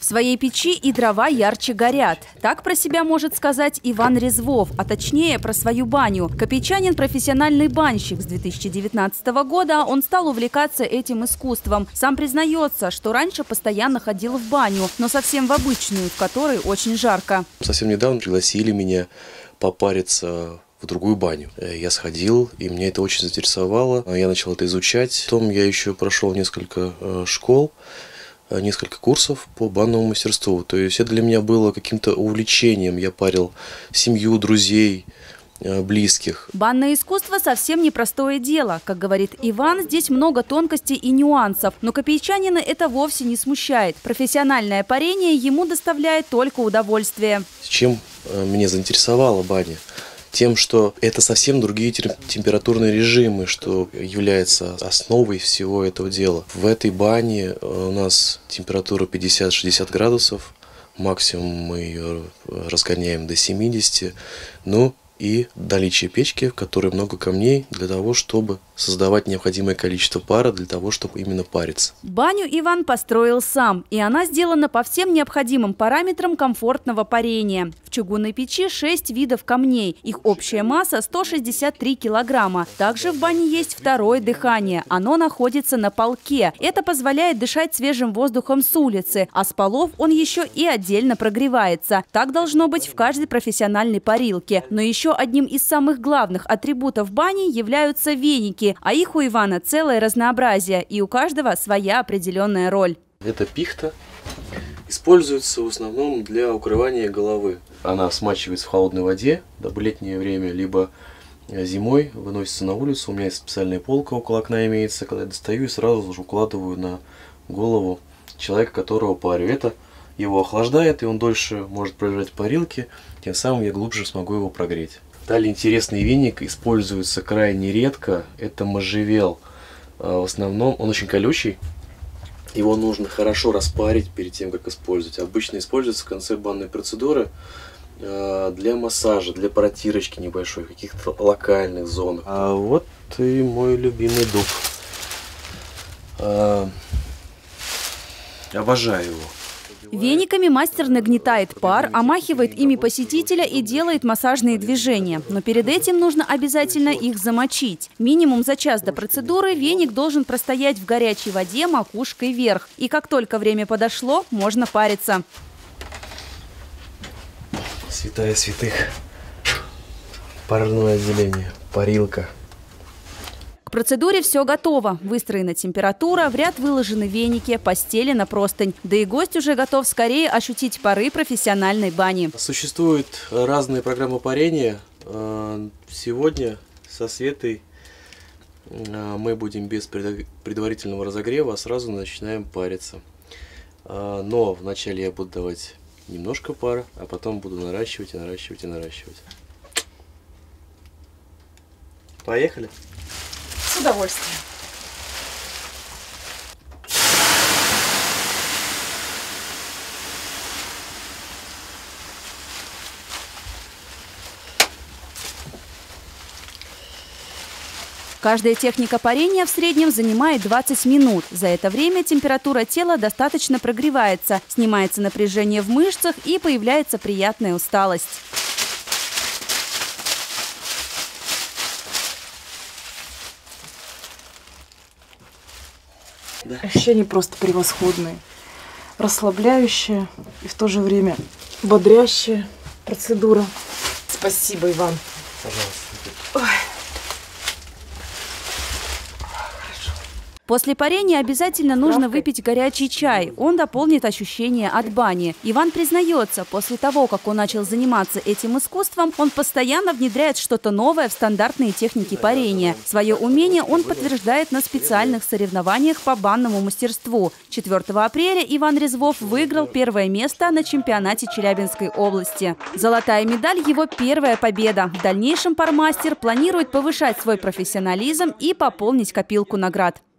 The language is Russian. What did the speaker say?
своей печи и дрова ярче горят. Так про себя может сказать Иван Резвов, а точнее про свою баню. Копейчанин – профессиональный банщик. С 2019 года он стал увлекаться этим искусством. Сам признается, что раньше постоянно ходил в баню, но совсем в обычную, в которой очень жарко. Совсем недавно пригласили меня попариться в другую баню. Я сходил, и меня это очень заинтересовало. Я начал это изучать. Потом я еще прошел несколько школ, несколько курсов по банному мастерству. То есть это для меня было каким-то увлечением. Я парил семью, друзей, близких. Банное искусство совсем непростое дело. Как говорит Иван, здесь много тонкостей и нюансов. Но копейчанина это вовсе не смущает. Профессиональное парение ему доставляет только удовольствие. Чем меня заинтересовала баня? Тем, что это совсем другие температурные режимы, что является основой всего этого дела. В этой бане у нас температура 50-60 градусов, максимум мы ее разгоняем до 70, ну и наличие печки, в которой много камней, для того, чтобы создавать необходимое количество пара, для того, чтобы именно париться. Баню Иван построил сам, и она сделана по всем необходимым параметрам комфортного парения. В чугунной печи 6 видов камней, их общая масса 163 килограмма. Также в бане есть второе дыхание, оно находится на полке. Это позволяет дышать свежим воздухом с улицы, а с полов он еще и отдельно прогревается. Так должно быть в каждой профессиональной парилке. Но еще одним из самых главных атрибутов бани являются веники, а их у Ивана целое разнообразие, и у каждого своя определенная роль. Это пихта. Используется в основном для укрывания головы. Она смачивается в холодной воде, дабы летнее время, либо зимой выносится на улицу. У меня есть специальная полка около окна имеется, когда я достаю и сразу же укладываю на голову человека, которого парю. Это его охлаждает, и он дольше может пролежать в парилке, тем самым я глубже смогу его прогреть. Далее интересный веник используется крайне редко, это можжевел. В основном он очень колючий, его нужно хорошо распарить перед тем, как использовать. Обычно используется в конце банной процедуры для массажа, для протирочки небольшой, в каких-то локальных зонах. А вот и мой любимый дуб. Обожаю его. Вениками мастер нагнетает пар, омахивает ими посетителя и делает массажные движения. Но перед этим нужно обязательно их замочить. Минимум за час до процедуры веник должен простоять в горячей воде макушкой вверх. И как только время подошло, можно париться. Святая святых. Парное отделение. Парилка. К процедуре все готово. Выстроена температура, в ряд выложены веники, постелена простынь. Да и гость уже готов скорее ощутить пары профессиональной бани. Существуют разные программы парения. Сегодня со Светой мы будем без предварительного разогрева, а сразу начинаем париться. Но вначале я буду давать немножко пара, а потом буду наращивать и наращивать и наращивать. Поехали! С удовольствием. Каждая техника парения в среднем занимает 20 минут. За это время температура тела достаточно прогревается, снимается напряжение в мышцах и появляется приятная усталость. Да. Ощущения просто превосходные, расслабляющая и в то же время бодрящая процедура. Спасибо, Иван. Пожалуйста. После парения обязательно нужно выпить горячий чай. Он дополнит ощущение от бани. Иван признается, после того, как он начал заниматься этим искусством, он постоянно внедряет что-то новое в стандартные техники парения. Свое умение он подтверждает на специальных соревнованиях по банному мастерству. 4 апреля Иван Резвов выиграл первое место на чемпионате Челябинской области. Золотая медаль – его первая победа. В дальнейшем пармастер планирует повышать свой профессионализм и пополнить копилку наград.